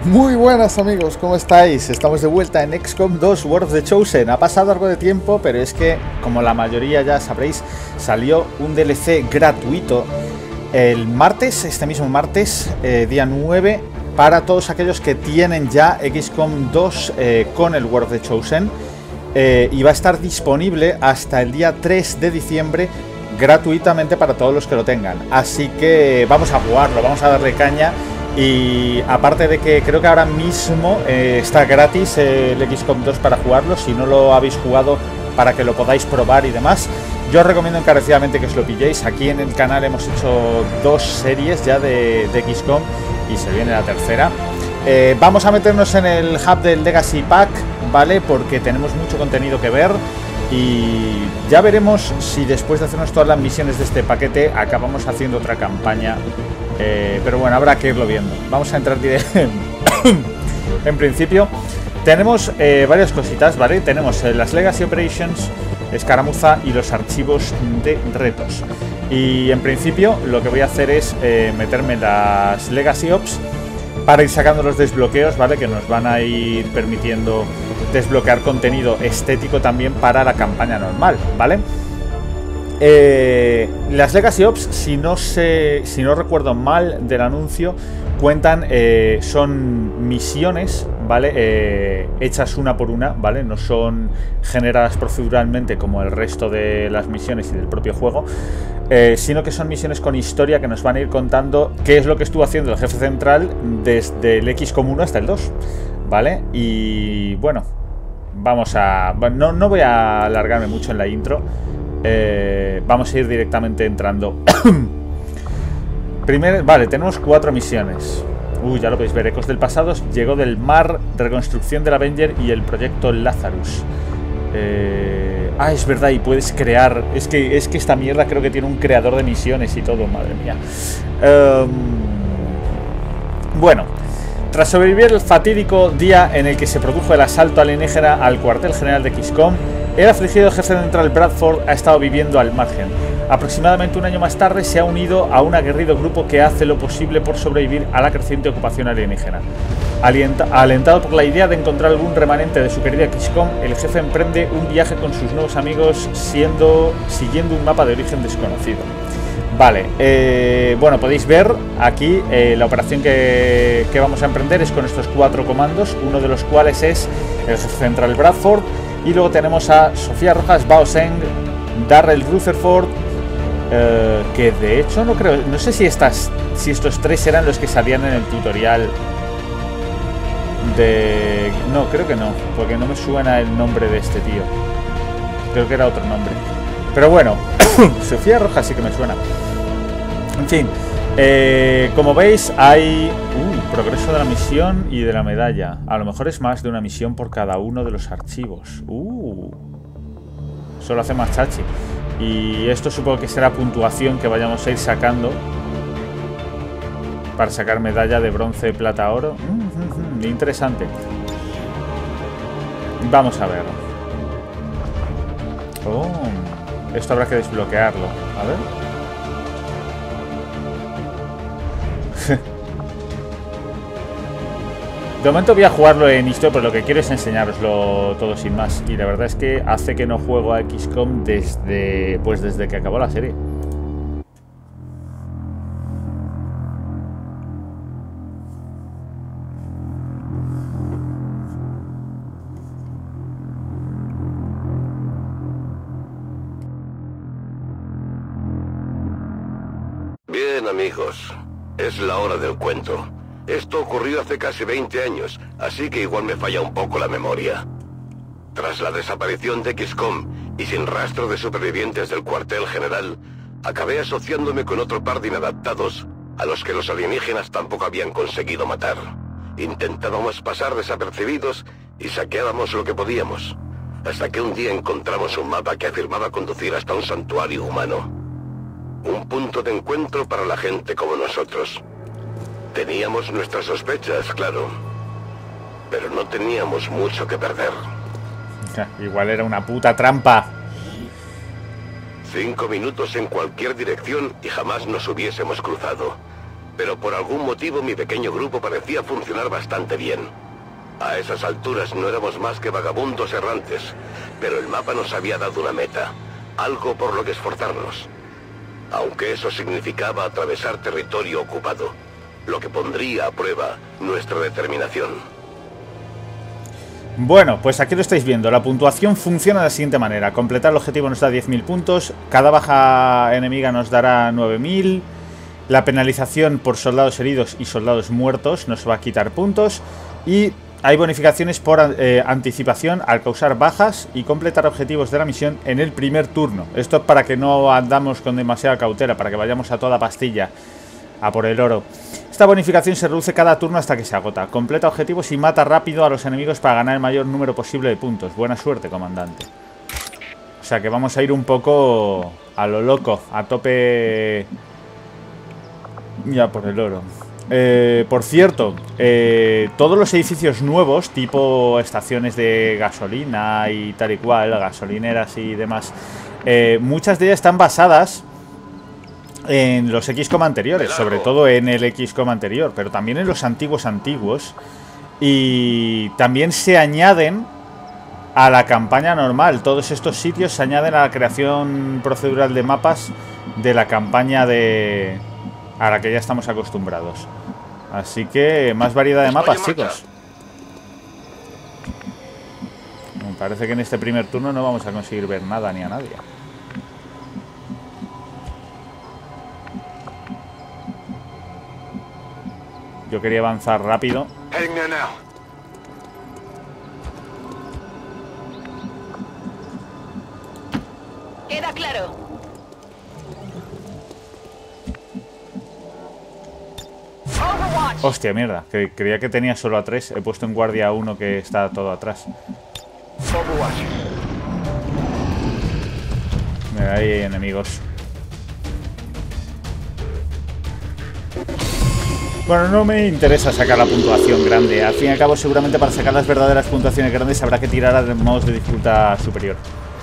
Muy buenas amigos, ¿cómo estáis? Estamos de vuelta en XCOM 2 War of the Chosen. Ha pasado algo de tiempo, pero es que, como la mayoría ya sabréis, salió un DLC gratuito el martes, este mismo martes, día 9, para todos aquellos que tienen ya XCOM 2 con el War of the Chosen. Y va a estar disponible hasta el día 3 de diciembre gratuitamente para todos los que lo tengan. Así que vamos a jugarlo, vamos a darle caña. Y aparte de que creo que ahora mismo está gratis el XCOM 2 para jugarlo, si no lo habéis jugado, para que lo podáis probar y demás, yo os recomiendo encarecidamente que os lo pilléis. Aquí en el canal hemos hecho 2 series ya de XCOM y se viene la tercera. Vamos a meternos en el hub del Legacy Pack, ¿vale? Porque tenemos mucho contenido que ver y ya veremos si después de hacernos todas las misiones de este paquete acabamos haciendo otra campaña. Pero bueno, habrá que irlo viendo. Vamos a entrar en principio tenemos varias cositas, ¿vale? Tenemos las Legacy Operations, escaramuza y los archivos de retos. Y en principio lo que voy a hacer es meterme en las Legacy Ops para ir sacando los desbloqueos, ¿vale? Que nos van a ir permitiendo desbloquear contenido estético también para la campaña normal, ¿vale? Las Legacy Ops, si no recuerdo mal del anuncio, cuentan, son misiones, ¿vale? Hechas una por una, ¿vale? No son generadas proceduralmente como el resto de las misiones y del propio juego, sino que son misiones con historia que nos van a ir contando qué es lo que estuvo haciendo el jefe central desde el XCOM 1 hasta el 2, ¿vale? Y bueno, vamos a... No voy a alargarme mucho en la intro. Vamos a ir directamente entrando. Vale, tenemos 4 misiones. Ya lo podéis ver. Ecos del pasado, llegó del mar, reconstrucción del Avenger y el proyecto Lazarus. Es verdad, y puedes crear. Es que esta mierda creo que tiene un creador de misiones y todo, madre mía. Bueno, tras sobrevivir el fatídico día en el que se produjo el asalto alienígena al cuartel general de XCOM, el afligido jefe central Bradford ha estado viviendo al margen. Aproximadamente un año más tarde se ha unido a un aguerrido grupo que hace lo posible por sobrevivir a la creciente ocupación alienígena. Alentado por la idea de encontrar algún remanente de su querida XCOM, el jefe emprende un viaje con sus nuevos amigos siguiendo un mapa de origen desconocido. Vale, bueno, podéis ver aquí la operación que vamos a emprender es con estos 4 comandos, uno de los cuales es el jefe central Bradford. Y luego tenemos a Sofía Rojas Baoseng, Darrell Rutherford, que de hecho no sé si estos 3 eran los que salían en el tutorial de... No, creo que no, porque no me suena el nombre de este tío. Creo que era otro nombre. Pero bueno, Sofía Rojas sí que me suena. En fin, como veis hay progreso de la misión y de la medalla. A lo mejor es más de una misión por cada uno de los archivos. Eso lo hace más chachi. Y esto supongo que será puntuación que vayamos a ir sacando para sacar medalla de bronce, plata, oro. Interesante. Vamos a ver. Esto habrá que desbloquearlo. A ver. De momento voy a jugarlo en historia, pero lo que quiero es enseñaroslo todo sin más. Y la verdad es que hace que no juego a XCOM desde que acabó la serie. Bien, amigos, es la hora del cuento. Esto ocurrió hace casi 20 años, así que igual me falla un poco la memoria. Tras la desaparición de XCOM y sin rastro de supervivientes del cuartel general, acabé asociándome con otro par de inadaptados a los que los alienígenas tampoco habían conseguido matar. Intentábamos pasar desapercibidos y saqueábamos lo que podíamos, hasta que un día encontramos un mapa que afirmaba conducir hasta un santuario humano. Un punto de encuentro para la gente como nosotros. Teníamos nuestras sospechas, claro, pero no teníamos mucho que perder. Igual era una puta trampa. 5 minutos en cualquier dirección y jamás nos hubiésemos cruzado. pero por algún motivo mi pequeño grupo parecía funcionar bastante bien. A esas alturas no éramos más que vagabundos errantes, pero el mapa nos había dado una meta, algo por lo que esforzarnos. Aunque eso significaba atravesar territorio ocupado, lo que pondría a prueba nuestra determinación. Bueno, pues aquí lo estáis viendo. La puntuación funciona de la siguiente manera. Completar el objetivo nos da 10.000 puntos. Cada baja enemiga nos dará 9.000. La penalización por soldados heridos y soldados muertos nos va a quitar puntos. Y hay bonificaciones por anticipación al causar bajas y completar objetivos de la misión en el primer turno. Esto es para que no andamos con demasiada cautela, para que vayamos a toda pastilla a por el oro. Esta bonificación se reduce cada turno hasta que se agota. Completa objetivos y mata rápido a los enemigos para ganar el mayor número posible de puntos. Buena suerte, comandante. O sea que vamos a ir un poco a lo loco, a tope ya por el oro. Por cierto, todos los edificios nuevos, tipo estaciones de gasolina y tal y cual, gasolineras y demás, muchas de ellas están basadas en los XCOM anteriores, sobre todo en el XCOM anterior, pero también en los antiguos. Y también se añaden a la campaña normal. Todos estos sitios se añaden a la creación procedural de mapas de la campaña a la que ya estamos acostumbrados. Así que más variedad de mapas, chicos. Me parece que en este primer turno no vamos a conseguir ver nada ni a nadie. Yo quería avanzar rápido. Queda claro. Hostia, mierda, que creía que tenía solo a 3. He puesto en guardia a uno que está todo atrás. Mira, ahí hay enemigos. Bueno, no me interesa sacar la puntuación grande. Al fin y al cabo, seguramente para sacar las verdaderas puntuaciones grandes habrá que tirar a modos de dificultad superior.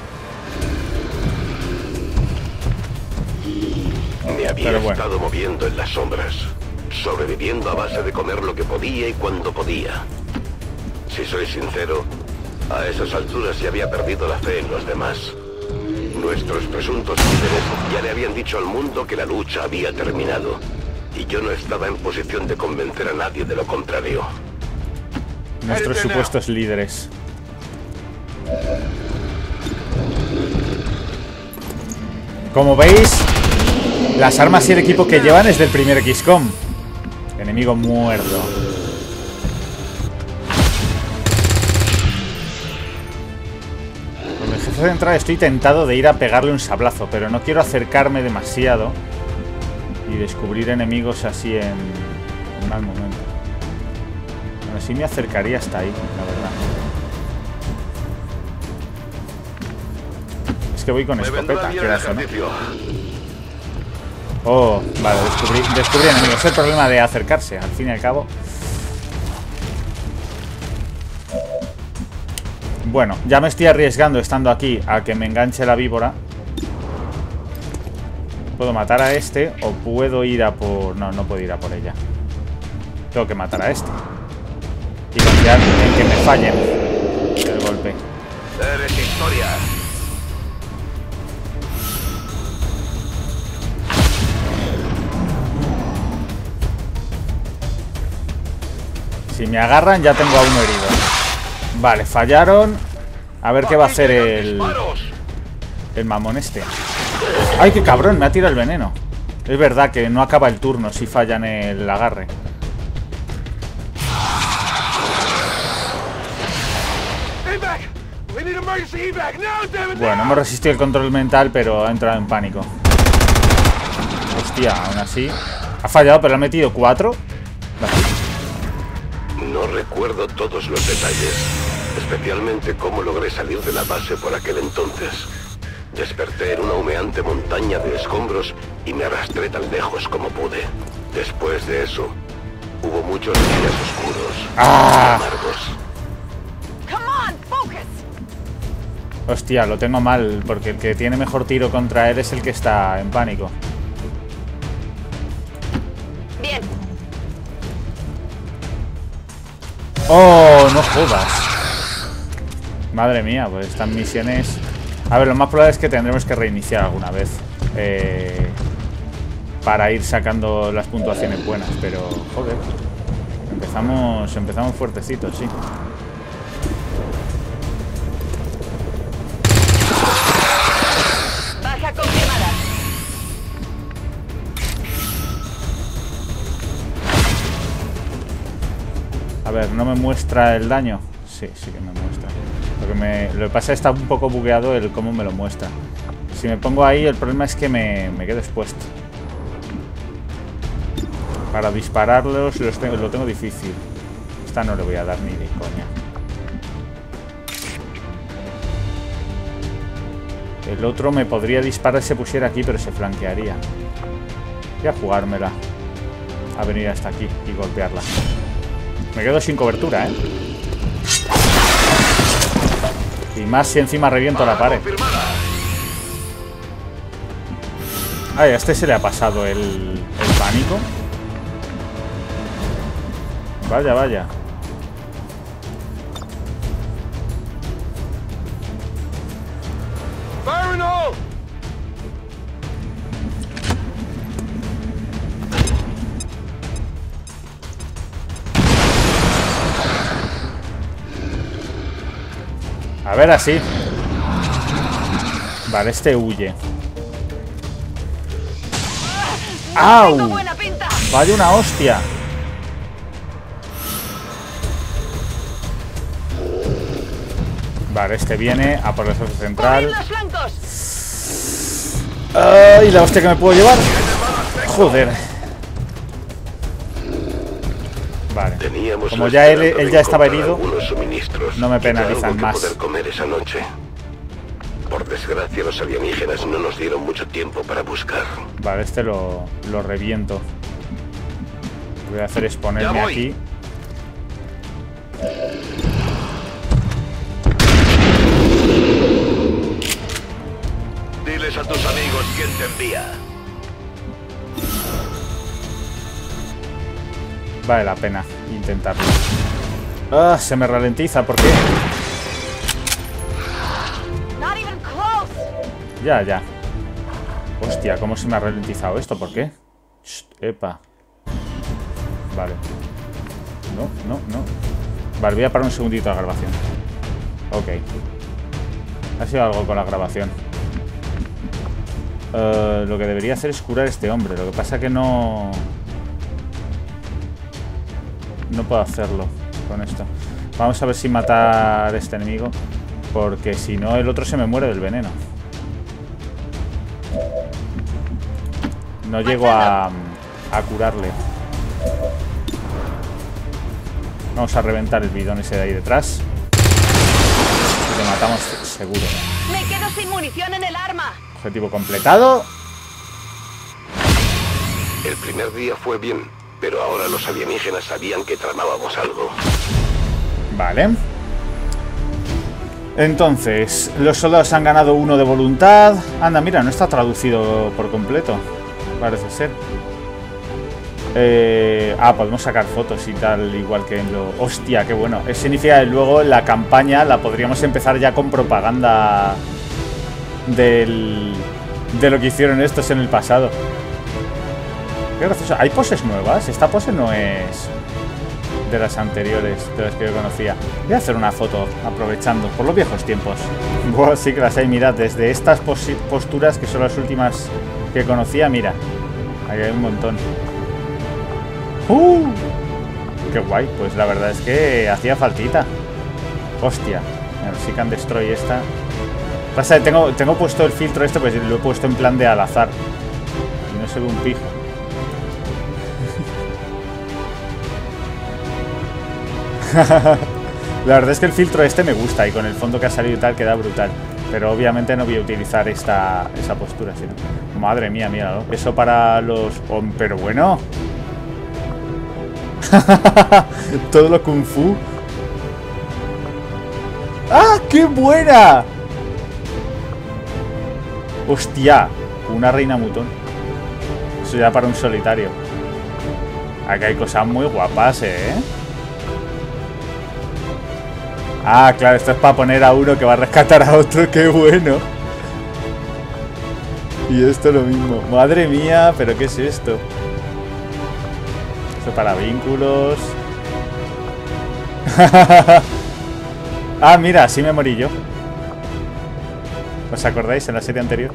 Me había estado moviendo en las sombras, sobreviviendo a base de comer lo que podía y cuando podía. Si soy sincero, a esas alturas ya había perdido la fe en los demás. Nuestros presuntos líderes ya le habían dicho al mundo que la lucha había terminado, y yo no estaba en posición de convencer a nadie de lo contrario. Nuestros supuestos líderes. Como veis, las armas y el equipo que llevan es del primer XCOM. Enemigo muerto. Con el jefe central estoy tentado de ir a pegarle un sablazo, pero no quiero acercarme demasiado y descubrir enemigos así en mal momento. Bueno, sí me acercaría hasta ahí, la verdad. Es que voy con escopeta, quieras o no. Oh, vale, descubrí enemigos. Es el problema de acercarse, al fin y al cabo. Bueno, ya me estoy arriesgando estando aquí a que me enganche la víbora. Puedo matar a este o puedo ir a por... No, no puedo ir a por ella. Tengo que matar a este y confiar en que me fallen el golpe. Eres historia. Si me agarran ya tengo a uno herido. Vale, fallaron. A ver qué va a hacer el mamón este. ¡Ay, qué cabrón! Me ha tirado el veneno. Es verdad que no acaba el turno si fallan el agarre. Bueno, hemos resistido el control mental, pero ha entrado en pánico. Hostia, aún así. Ha fallado, pero ha metido 4. No recuerdo todos los detalles, especialmente cómo logré salir de la base por aquel entonces. Desperté en una humeante montaña de escombros y me arrastré tan lejos como pude. Después de eso, hubo muchos días oscuros y amargos. Hostia, lo tengo mal, porque el que tiene mejor tiro contra él es el que está en pánico. Bien, ¡Oh, no jodas! Madre mía, pues estas misiones... A ver, lo más probable es que tendremos que reiniciar alguna vez. Para ir sacando las puntuaciones buenas, pero... Joder. Empezamos fuertecitos, sí. Baja confirmada. A ver, ¿no me muestra el daño? Sí, sí que me muestra. Lo que pasa es que está un poco bugueado el cómo me lo muestra. Si me pongo ahí, el problema es que me quedo expuesto. Para dispararlos lo tengo difícil. Esta no le voy a dar ni de coña. El otro me podría disparar si se pusiera aquí, pero se flanquearía. Voy a jugármela. A venir hasta aquí y golpearla. Me quedo sin cobertura, ¿eh? Y más si encima reviento la pared. Ay, a este se le ha pasado el pánico. Vaya, vaya. A ver, así. Vale, este huye. ¡Au! Tengo buena pinta. Vaya una hostia. Vale, este viene a por el socio ¡Cubrid central. los flancos! ¡Ay, la hostia que me puedo llevar! Joder. Vale. Como ya él ya estaba herido, no me penalizan más. Poder comer esa noche. Por desgracia, los alienígenas no nos dieron mucho tiempo para buscar. Vale, este lo reviento. Lo que voy a hacer es ponerme aquí. Diles a tus amigos quién te envía. Vale la pena intentarlo. Ah, se me ralentiza, ¿por qué? Not even close. Ya, ya. Hostia, ¿cómo se me ha ralentizado esto? ¿Por qué? Shh, epa. Vale. No. Vale, voy a parar un segundito la grabación. Ok. Ha sido algo con la grabación. Lo que debería hacer es curar a este hombre. Lo que pasa es que no puedo hacerlo con esto. Vamos a ver si matar a este enemigo, porque si no el otro se me muere del veneno. No llego a curarle. Vamos a reventar el bidón ese de ahí detrás. Y le matamos seguro. Me quedo sin munición en el arma. Objetivo completado. El primer día fue bien, pero ahora los alienígenas sabían que tramábamos algo. Vale. Entonces, los soldados han ganado 1 de voluntad. Anda, mira, no está traducido por completo. Parece ser. Podemos sacar fotos y tal, igual que en lo... Hostia, qué bueno. Eso significa que luego la campaña la podríamos empezar ya con propaganda de lo que hicieron estos en el pasado. Qué gracioso. ¿Hay poses nuevas? Esta pose no es de las anteriores, de las que yo conocía. Voy a hacer una foto, aprovechando, por los viejos tiempos. Buah, sí que las hay, mirad, desde estas posturas, que son las últimas que conocía, mira. Aquí hay un montón. ¡Qué guay! Pues la verdad es que hacía faltita. Hostia. Mira, si can destroy esta. Pasa que tengo puesto el filtro este, pues lo he puesto en plan de al azar. Y no se ve un pijo. La verdad es que el filtro este me gusta y con el fondo que ha salido y tal queda brutal. Pero obviamente no voy a utilizar esa postura, sino... Madre mía, míralo. Eso para los... Oh, pero bueno. Todo lo kung fu. ¡Ah, qué buena! Hostia, una reina mutón. Eso ya para un solitario. Aquí hay cosas muy guapas, ¿eh? Ah, claro, esto es para poner a uno que va a rescatar a otro. ¡Qué bueno! Y esto lo mismo. Madre mía, ¿pero qué es esto? Esto para vínculos. Ah, mira, así me morí yo. ¿Os acordáis en la serie anterior?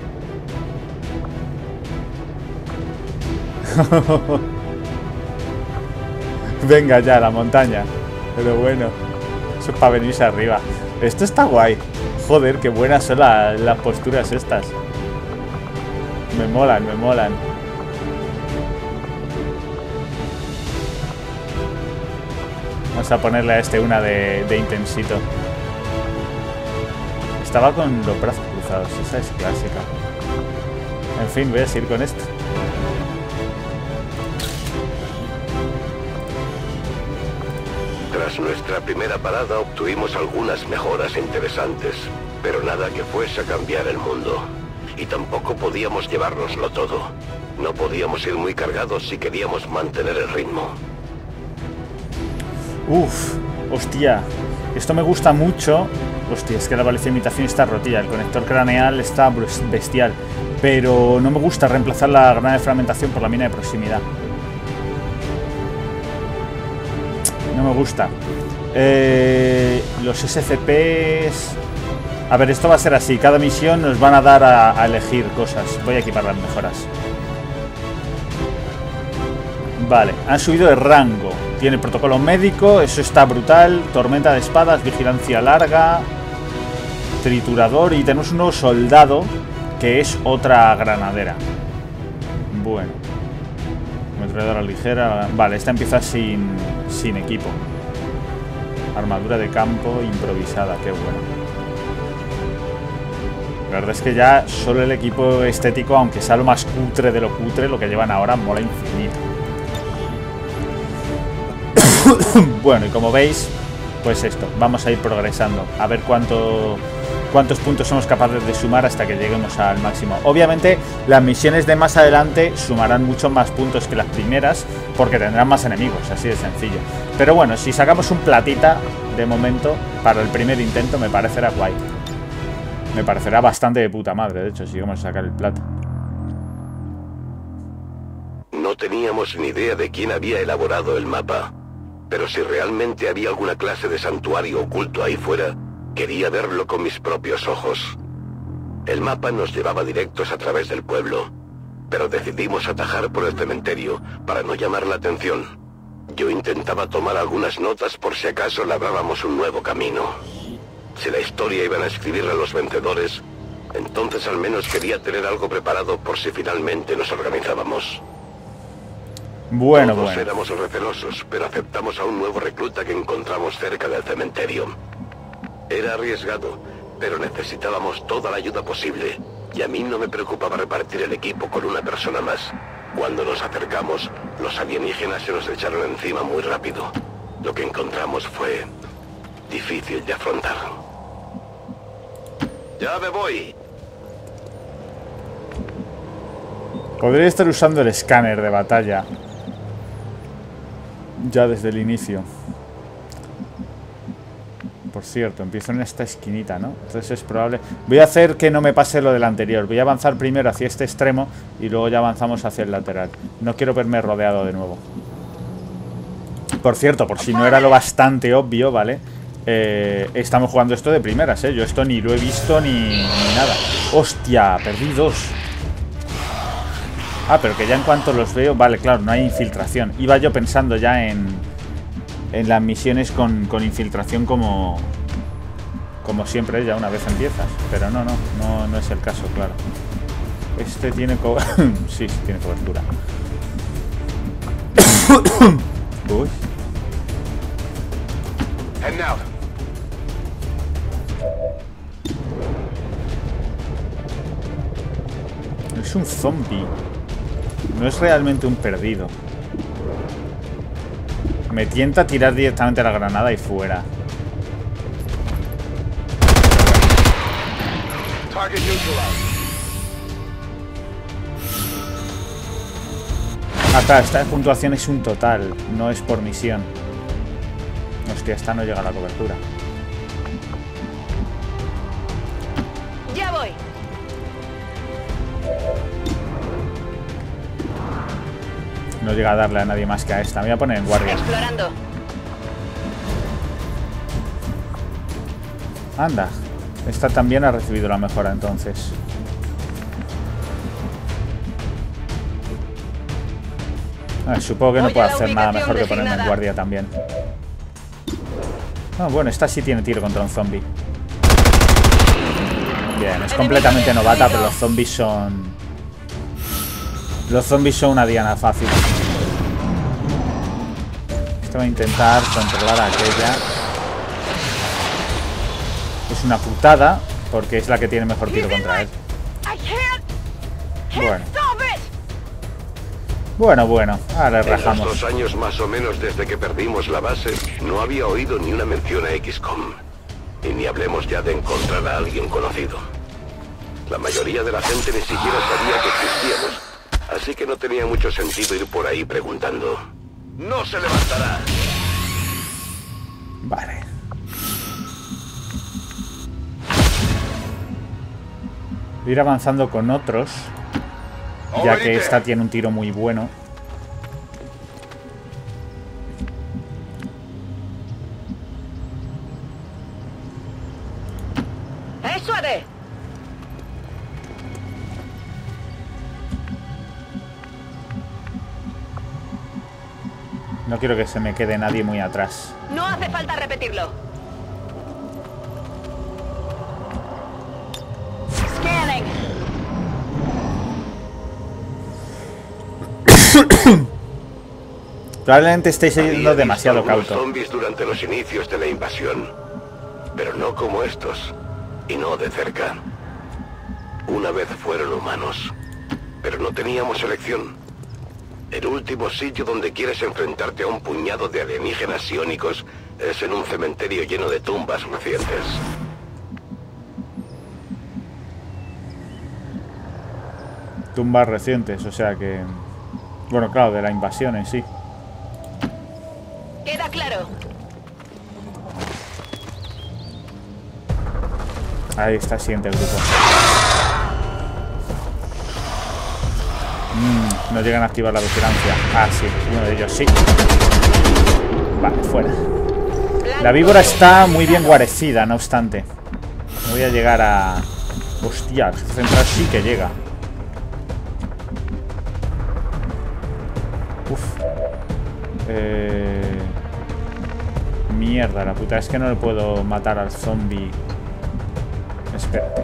Venga ya, la montaña. Pero bueno, eso es para venirse arriba. Esto está guay. Joder, qué buenas son las posturas estas. Me molan, me molan. Vamos a ponerle a este una de intensito. Estaba con los brazos cruzados. Esa es clásica. En fin, voy a seguir con esto. Tras nuestra primera parada obtuvimos algunas mejoras interesantes, pero nada que fuese a cambiar el mundo. Y tampoco podíamos llevárnoslo todo. No podíamos ir muy cargados si queríamos mantener el ritmo. Uf, hostia. Esto me gusta mucho. Hostia, es que la baliza de imitación está rotilla. El conector craneal está bestial. Pero no me gusta reemplazar la granada de fragmentación por la mina de proximidad. No me gusta. Los SCPs... A ver, esto va a ser así. Cada misión nos van a dar a elegir cosas. Voy a equipar las mejoras. Vale, han subido de rango. Tiene protocolo médico, eso está brutal. Tormenta de espadas, vigilancia larga, triturador. Y tenemos un nuevo soldado, que es otra granadera. Bueno, ametralladora ligera. Vale, esta empieza sin equipo. Armadura de campo improvisada, qué bueno. La verdad es que ya solo el equipo estético, aunque sea lo más cutre de lo cutre, lo que llevan ahora mola infinito. Bueno, y como veis, pues esto, vamos a ir progresando. A ver cuántos puntos somos capaces de sumar hasta que lleguemos al máximo. Obviamente, las misiones de más adelante sumarán muchos más puntos que las primeras, porque tendrán más enemigos, así de sencillo. Pero bueno, si sacamos un platita, de momento, para el primer intento, me parecerá guay. Me parecerá bastante de puta madre, de hecho, si vamos a sacar el plata. No teníamos ni idea de quién había elaborado el mapa. Pero si realmente había alguna clase de santuario oculto ahí fuera, quería verlo con mis propios ojos. El mapa nos llevaba directos a través del pueblo, pero decidimos atajar por el cementerio para no llamar la atención. Yo intentaba tomar algunas notas por si acaso labrábamos un nuevo camino. Si la historia iban a escribirla a los vencedores, entonces al menos quería tener algo preparado por si finalmente nos organizábamos. Bueno, Todos éramos recelosos, pero aceptamos a un nuevo recluta que encontramos cerca del cementerio. Era arriesgado, pero necesitábamos toda la ayuda posible, y a mí no me preocupaba repartir el equipo con una persona más. Cuando nos acercamos, los alienígenas se nos echaron encima muy rápido. Lo que encontramos fue difícil de afrontar. ¡Ya me voy! Podría estar usando el escáner de batalla ya desde el inicio. Por cierto, empiezo en esta esquinita, ¿no? Entonces es probable... Voy a hacer que no me pase lo del anterior. Voy a avanzar primero hacia este extremo y luego ya avanzamos hacia el lateral. No quiero verme rodeado de nuevo. Por cierto, por si no era lo bastante obvio, ¿vale? Estamos jugando esto de primeras, ¿eh? Yo esto ni lo he visto ni nada. ¡Hostia! Perdí dos. Ah, pero que ya en cuanto los veo... Vale, claro, no hay infiltración. Iba yo pensando ya en las misiones con infiltración como siempre, ya una vez empiezas. Pero no es el caso, claro. Este tiene sí, tiene cobertura. Uy. Es un zombie. No es realmente un perdido. Me tienta tirar directamente la granada y fuera. Acá, esta puntuación es un total, no es por misión. Hostia, esta no llega a la cobertura. No llega a darle a nadie más que a esta. Me voy a poner en guardia. Explorando. Anda. Esta también ha recibido la mejora entonces. Supongo que no puedo hacer nada mejor que ponerme en guardia también. Bueno, esta sí tiene tiro contra un zombie. Bien, es completamente novata, pero los zombies son... Los zombies son una diana fácil. Esto va a intentar controlar a aquella. Es una putada, porque es la que tiene mejor tiro contra él. Bueno, ahora rajamos. En los 2 años más o menos desde que perdimos la base, no había oído ni una mención a XCOM. Y ni hablemos ya de encontrar a alguien conocido. La mayoría de la gente ni siquiera sabía que existíamos, así que no tenía mucho sentido ir por ahí preguntando. ¡No se levantará! Vale. Voy a ir avanzando con otros, ya que esta tiene un tiro muy bueno. ¡Eso haré! No quiero que se me quede nadie muy atrás. No hace falta repetirlo. Scanning. Probablemente estéis siendo demasiado cauto. Zombies durante los inicios de la invasión, pero no como estos, y no de cerca. Una vez fueron humanos, pero no teníamos elección. El último sitio donde quieres enfrentarte a un puñado de alienígenas psiónicos es en un cementerio lleno de tumbas recientes. Tumbas recientes, o sea que... Bueno, claro, de la invasión en sí. Queda claro. Ahí está el siguiente grupo. No llegan a activar la vigilancia. Ah, sí, uno de ellos sí. Vale, fuera. La víbora está muy bien guarecida, no obstante. No voy a llegar a... Hostia, el jefe central sí que llega. Uf. Mierda, la puta. Es que no le puedo matar al zombie. Espérate.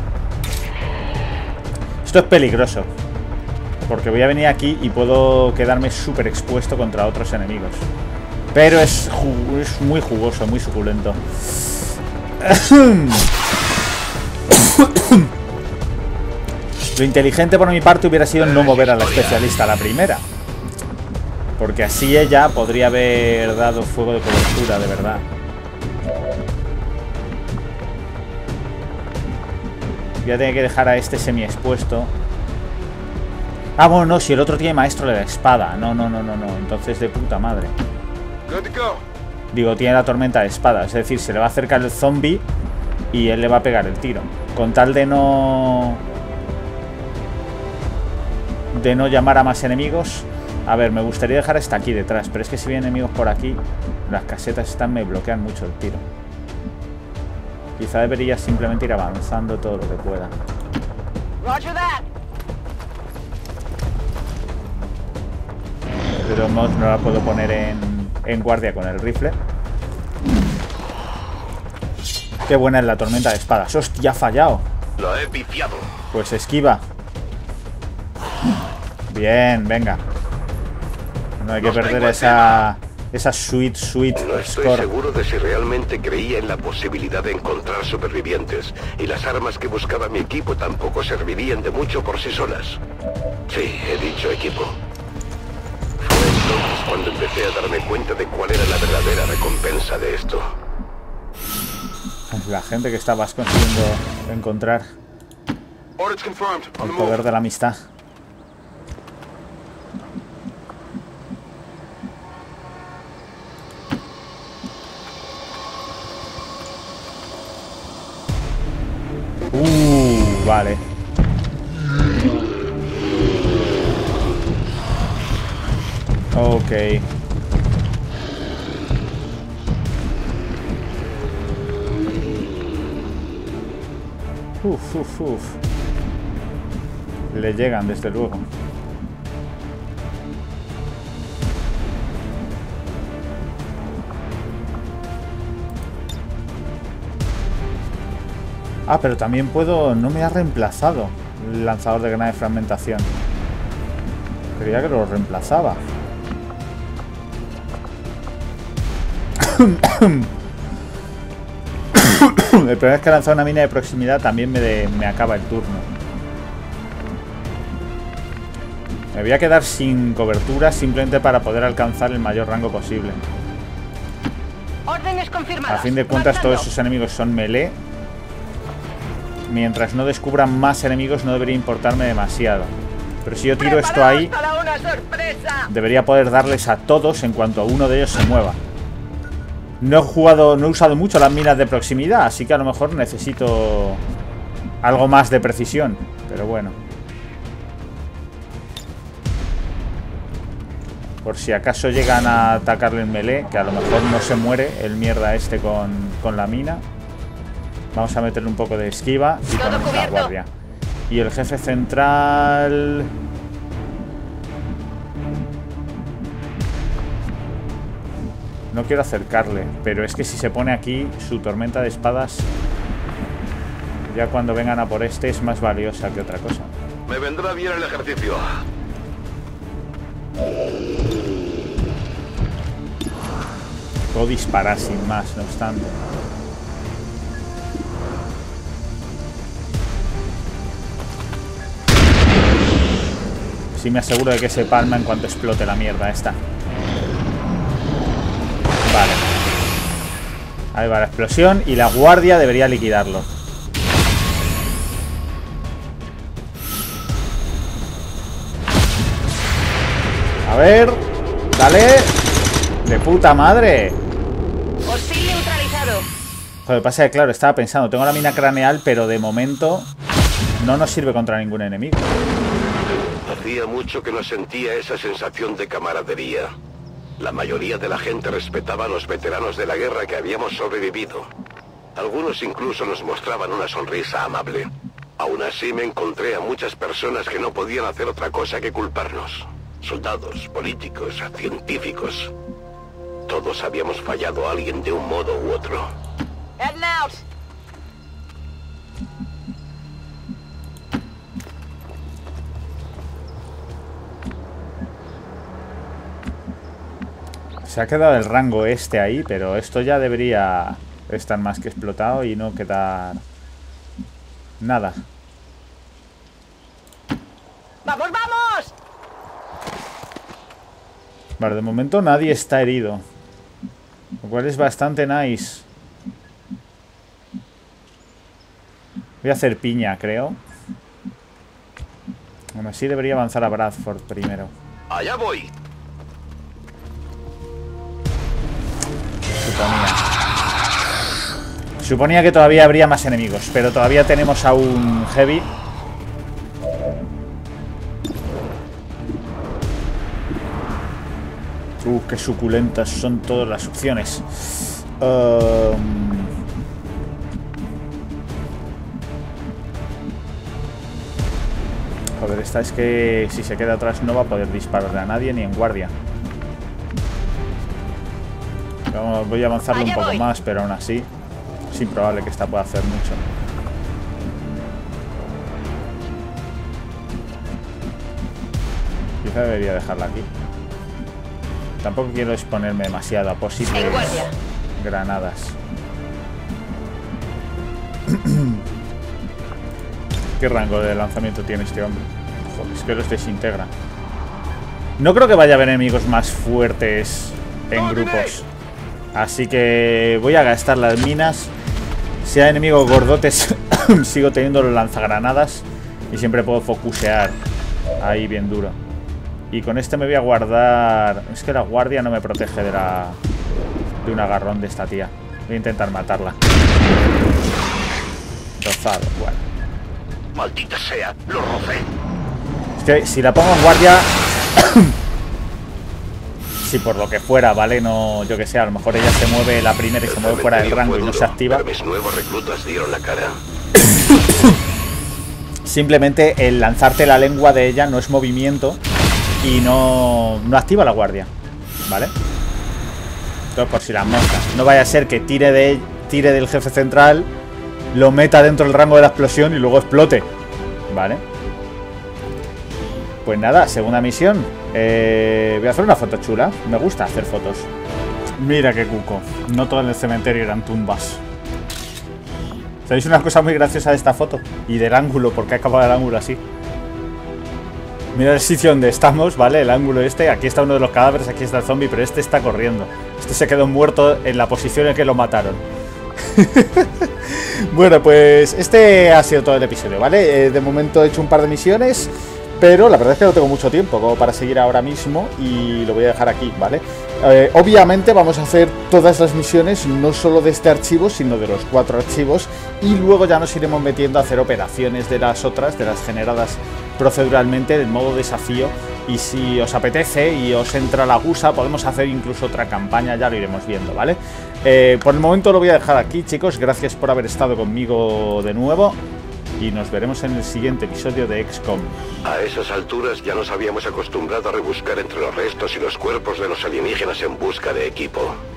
Esto es peligroso. Porque voy a venir aquí y puedo quedarme súper expuesto contra otros enemigos. Pero es muy jugoso, muy suculento. Lo inteligente por mi parte hubiera sido no mover a la especialista a la primera. Porque así ella podría haber dado fuego de cobertura, de verdad. Voy a tener que dejar a este semi expuesto. Ah, bueno, no, si el otro tiene maestro de la espada. No. Entonces de puta madre. Digo, tiene la tormenta de espada. Es decir, se le va a acercar el zombie y él le va a pegar el tiro. Con tal de no llamar a más enemigos. A ver, me gustaría dejar hasta aquí detrás. Pero es que si vienen enemigos por aquí, las casetas están me bloquean mucho el tiro. Quizá debería simplemente ir avanzando todo lo que pueda. Roger that. De todos modos no la puedo poner en guardia con el rifle. Qué buena es la tormenta de espadas. ¡Hostia, ha fallado! Lo he pifiado. Pues esquiva. Bien, venga. No hay que perder esa sweet No estoy score. seguro de si realmente creía en la posibilidad de encontrar supervivientes, y las armas que buscaba mi equipo tampoco servirían de mucho por sí solas. Sí, he dicho equipo. Fue entonces cuando empecé a darme cuenta de cuál era la verdadera recompensa de esto. La gente que estabas consiguiendo encontrar. El poder de la amistad. Vale. Ok. Uf. Le llegan, desde luego. Ah, pero también puedo... No me ha reemplazado el lanzador de granada de fragmentación. Creía que lo reemplazaba. El problema es que lanzar una mina de proximidad también me acaba el turno. Me voy a quedar sin cobertura simplemente para poder alcanzar el mayor rango posible. Órdenes confirmadas. A fin de cuentas, todos esos enemigos son melee. Mientras no descubran más enemigos, no debería importarme demasiado. Pero si yo tiro esto ahí, para una sorpresa. debería poder darles a todos en cuanto uno de ellos se mueva. No he usado mucho las minas de proximidad, así que a lo mejor necesito algo más de precisión. Pero bueno. Por si acaso llegan a atacarle en melee, que a lo mejor no se muere el mierda este con la mina. Vamos a meterle un poco de esquiva y ponemos la guardia. Y el jefe central... No quiero acercarle, pero es que si se pone aquí, su tormenta de espadas, ya cuando vengan a por este, es más valiosa que otra cosa. Me vendrá bien el ejercicio. Puedo disparar sin más, no obstante. Sí me aseguro de que se palma en cuanto explote la mierda esta. Vale. Ahí va la explosión y la guardia debería liquidarlo. A ver. Dale. De puta madre. Hostil neutralizado. Joder, pasa que claro, estaba pensando, tengo la mina craneal, pero de momento no nos sirve contra ningún enemigo. Hacía mucho que no sentía esa sensación de camaradería. La mayoría de la gente respetaba a los veteranos de la guerra que habíamos sobrevivido. Algunos incluso nos mostraban una sonrisa amable. Aún así me encontré a muchas personas que no podían hacer otra cosa que culparnos. Soldados, políticos, científicos. Todos habíamos fallado a alguien de un modo u otro. Heading out. Se ha quedado el rango este ahí, pero esto ya debería estar más que explotado y no quedar nada. ¡Vamos, vamos! Vale, de momento nadie está herido, lo cual es bastante nice. Voy a hacer piña, creo. Bueno, así debería avanzar a Bradford primero. ¡Allá voy! Suponía que todavía habría más enemigos, pero todavía tenemos a un heavy. Qué suculentas son todas las opciones. Joder, esta es que si se queda atrás no va a poder dispararle a nadie ni en guardia. Voy a avanzarlo un poco más, pero aún así es improbable que esta pueda hacer mucho. Quizá debería dejarla aquí. Tampoco quiero exponerme demasiado a posibles granadas. ¿Qué rango de lanzamiento tiene este hombre? Joder, es que los desintegra. No creo que vaya a haber enemigos más fuertes en grupos. Así que voy a gastar las minas. Si hay enemigos gordotes, sigo teniendo los lanzagranadas y siempre puedo focusear ahí bien duro. Y con este me voy a guardar... Es que la guardia no me protege de un agarrón de esta tía. Voy a intentar matarla. Rozado, bueno. ¡Maldita sea! ¡Lo rocé! Es que si la pongo en guardia... si por lo que fuera, ¿vale? No, yo que sé, a lo mejor ella se mueve la primera y se mueve fuera del rango y no se activa. Mis nuevos reclutas dieron la cara. Simplemente el lanzarte la lengua de ella no es movimiento y no activa la guardia, ¿vale? Entonces, por si las moscas. No vaya a ser que tire del jefe central, lo meta dentro del rango de la explosión y luego explote, ¿vale? Pues nada, segunda misión. Voy a hacer una foto chula. Me gusta hacer fotos. Mira qué cuco. No todo en el cementerio eran tumbas. ¿Sabéis una cosa muy graciosa de esta foto? Y del ángulo, porque ha acabado el ángulo así. Mira el sitio donde estamos, ¿vale? El ángulo este. Aquí está uno de los cadáveres, aquí está el zombie, pero este está corriendo. Este se quedó muerto en la posición en que lo mataron. Bueno, pues este ha sido todo el episodio, ¿vale? De momento he hecho un par de misiones, pero la verdad es que no tengo mucho tiempo como para seguir ahora mismo y lo voy a dejar aquí, ¿vale? Obviamente vamos a hacer todas las misiones, no solo de este archivo, sino de los 4 archivos, y luego ya nos iremos metiendo a hacer operaciones de las otras, de las generadas proceduralmente, del modo desafío, y si os apetece y os entra la gusa, podemos hacer incluso otra campaña, ya lo iremos viendo, ¿vale? Por el momento lo voy a dejar aquí, chicos, gracias por haber estado conmigo de nuevo. Y nos veremos en el siguiente episodio de XCOM. A esas alturas ya nos habíamos acostumbrado a rebuscar entre los restos y los cuerpos de los alienígenas en busca de equipo.